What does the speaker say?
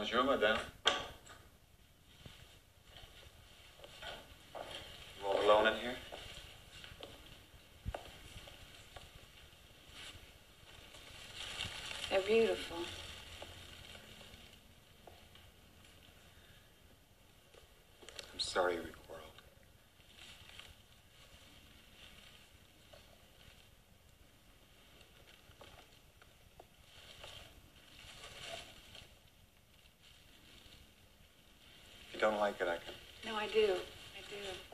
Bonjour, madame. You all alone in here? They're beautiful. I'm sorry we quarreled. If you don't like it, I can... No, I do. I do.